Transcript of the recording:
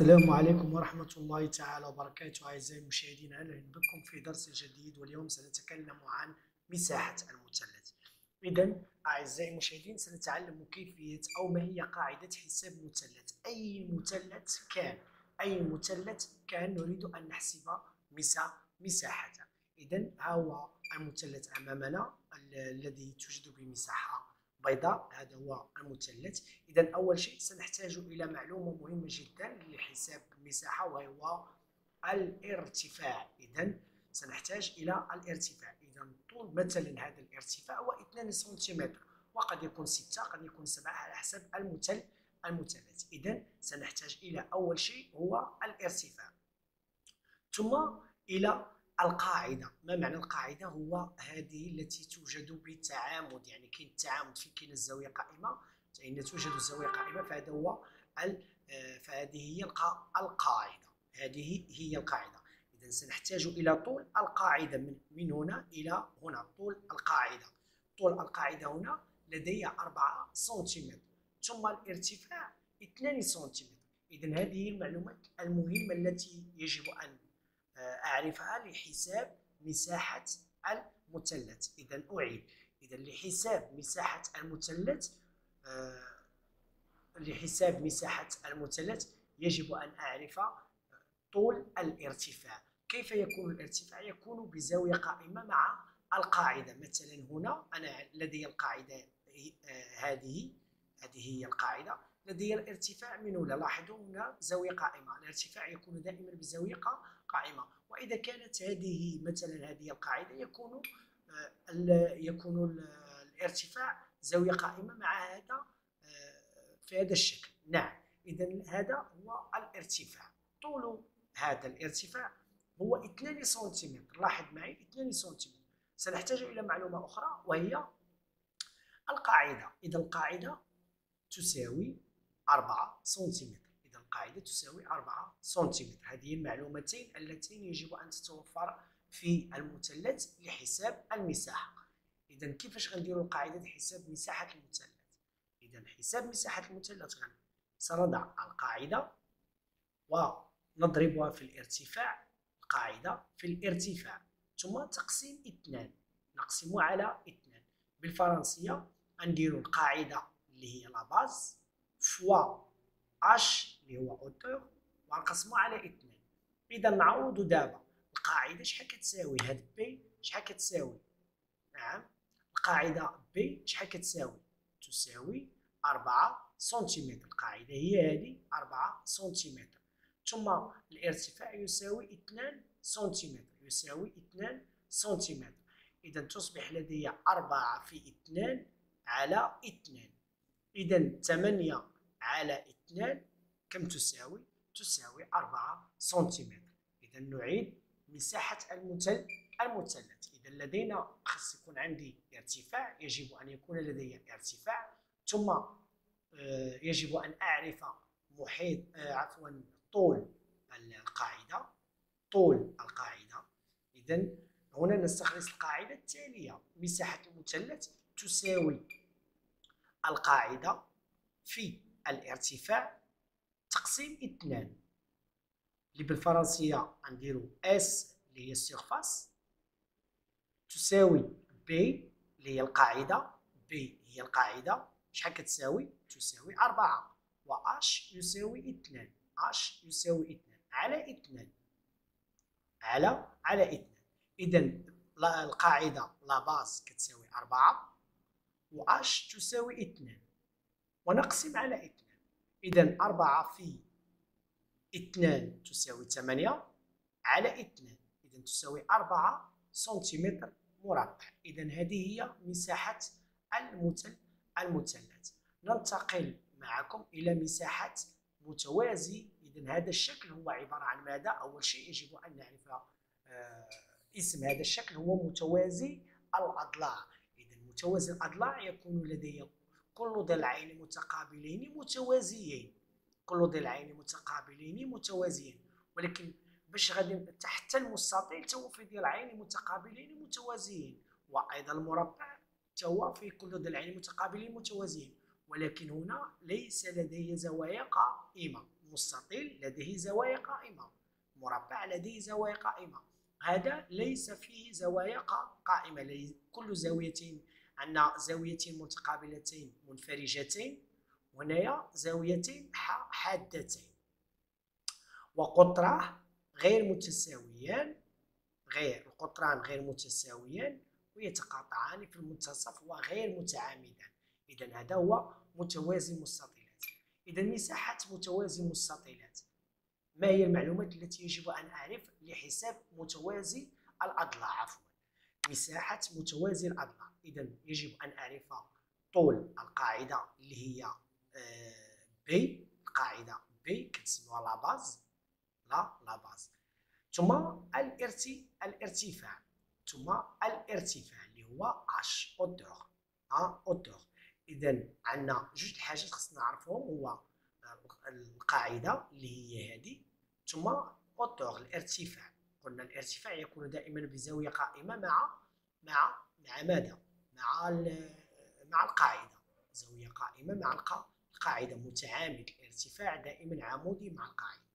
السلام عليكم ورحمة الله تعالى وبركاته. أعزائي المشاهدين، أهلا بكم في درس جديد، واليوم سنتكلم عن مساحة المثلث. إذا أعزائي المشاهدين، سنتعلم كيفية أو ما هي قاعدة حساب مثلث. أي مثلث كان نريد أن نحسب مساحته. إذا ها هو المثلث أمامنا الذي توجد بمساحة بيضاء، هذا هو المثلث. إذا أول شيء سنحتاج إلى معلومة مهمة جدا لحساب المساحة، وهو الارتفاع. إذا سنحتاج إلى الارتفاع. إذا طول مثلا هذا الارتفاع هو 2 سنتيمتر، وقد يكون 6 قد يكون 7 على حسب المثلث. إذا سنحتاج إلى أول شيء هو الارتفاع، ثم إلى القاعدة. ما معنى القاعدة؟ هو هذه التي توجد بالتعامد، يعني كاين التعامد في كاين الزاوية قائمة، فإن توجد الزاوية قائمة، فهذا هو فهذه هي القاعدة. هذه هي القاعدة. إذا سنحتاج إلى طول القاعدة من هنا إلى هنا. طول القاعدة هنا لدي 4 سنتيمتر، ثم الارتفاع 2 سنتيمتر. إذا هذه هي المعلومات المهمة التي يجب أن أعرفها لحساب مساحة المثلث. إذا أعيد. إذا لحساب مساحة المثلث يجب أن أعرف طول الارتفاع. كيف يكون الارتفاع؟ يكون بزاوية قائمة مع القاعدة. مثلا هنا أنا لدي القاعدة هذه هي القاعدة، لدي الارتفاع من هنا. لاحظوا هنا زاوية قائمة، الارتفاع يكون دائما بزاوية قائمة. وإذا كانت هذه مثلا هذه القاعدة يكون الارتفاع زاوية قائمة مع هذا في هذا الشكل. نعم. إذا هذا هو الارتفاع. طول هذا الارتفاع هو 2 سنتيمتر. لاحظ معي 2 سنتيمتر. سنحتاج إلى معلومة أخرى وهي القاعدة. إذا القاعدة تساوي 4 سنتيمتر. إذا القاعدة تساوي 4 سنتيمتر. هذه المعلومتين اللتين يجب أن تتوفر في المثلث لحساب المساحة. إذا كيفاش غنديروا قاعدة حساب مساحة المثلث؟ إذا حساب مساحة المثلث سنضع القاعدة ونضربها في الارتفاع، القاعدة في الارتفاع، ثم تقسيم 2، نقسم على 2. بالفرنسية نديروا القاعدة اللي هي لا باز فوا اش اللي هو اوتور، ونقسمو على 2. إذا نعوض دابا القاعدة شحال كتساوي، هاد بي شحال كتساوي؟ نعم، القاعدة بي شحال كتساوي؟ تساوي 4 سنتيمتر. القاعدة هي هذه 4 سنتيمتر، ثم الارتفاع يساوي 2 سنتيمتر. إذا تصبح لدي 4 في 2 على 2. إذا 8 على 2 كم تساوي؟ تساوي 4 سنتيمتر. إذا نعيد مساحة المثلث. إذا لدينا خص يكون عندي ارتفاع، يجب أن يكون لدي ارتفاع، ثم يجب أن أعرف محيط طول القاعدة. إذا هنا نستخلص القاعدة التالية: مساحة المثلث تساوي القاعدة في الارتفاع تقسيم 2، اللي بالفرنسية نديرو اس اللي هي السيرفاس، تساوي بي اللي هي القاعدة. بي هي القاعدة، شحال كتساوي؟ تساوي 4، و اش يساوي 2. اش يساوي 2 على 2 على 2. إذا القاعدة لا باز كتساوي 4 و اش تساوي 2 ونقسم على 2. إذا 4 في 2 تساوي 8 على 2. إذا تساوي 4 سنتيمتر مربع. إذا هذه هي مساحة المثلث. ننتقل معكم إلى مساحة متوازي. إذا هذا الشكل هو عبارة عن ماذا؟ أول شيء يجب أن نعرف اسم هذا الشكل، هو متوازي الأضلاع. إذا متوازي الأضلاع يكون لدي كل ضلعين متقابلين متوازيين، ولكن باش غادي حتى المستطيل تو في ضلعين متقابلين متوازيين، وايضا المربع تو في كل ضلعين متقابلين متوازيين، ولكن هنا ليس لدي زوايا قائمة مستطيل لديه زوايا قائمة، مربع لديه زوايا قائمة. هذا ليس فيه زوايا قائمة، كل زاويتين عندنا زاويتين متقابلتين منفرجتين، وهنايا زاويتين حادتين، وقطراه غير متساويان، القطران غير متساويان ويتقاطعان في المنتصف وغير متعامدان. إذا هذا هو متوازي المستطيلات. إذا مساحة متوازي المستطيلات، ما هي المعلومات التي يجب أن أعرف لحساب متوازي الأضلاع؟ عفوا، مساحة متوازي الأضلاع. إذا يجب أن أعرف طول القاعدة اللي هي بي، القاعدة بي كنسموها لا باز، لا باز، ثم الارتفاع، اللي هو اش اوتور، اوتور. اذا عندنا جوج الحاجات خصنا نعرفهم، هو القاعده اللي هي هذه، ثم اوتور الارتفاع. قلنا الارتفاع يكون دائما بزاويه قائمه مع ماذا؟ مع القاعده، زاويه قائمه مع القاعده، متعامد. الارتفاع دائما عمودي مع القاعده.